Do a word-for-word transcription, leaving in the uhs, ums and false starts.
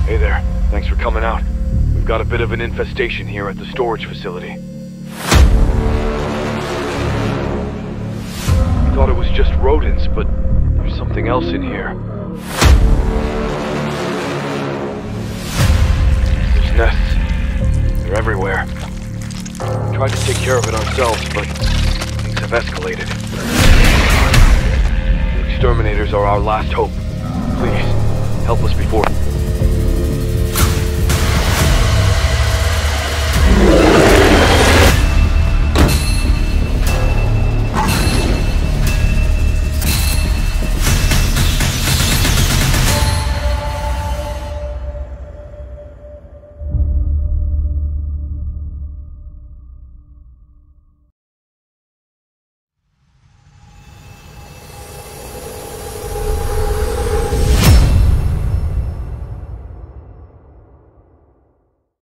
Hey there. Thanks for coming out. We've got a bit of an infestation here at the storage facility. We thought it was just rodents, but there's something else in here. There's nests. They're everywhere. We tried to take care of it ourselves, but things have escalated. The exterminators are our last hope. Please, help us before...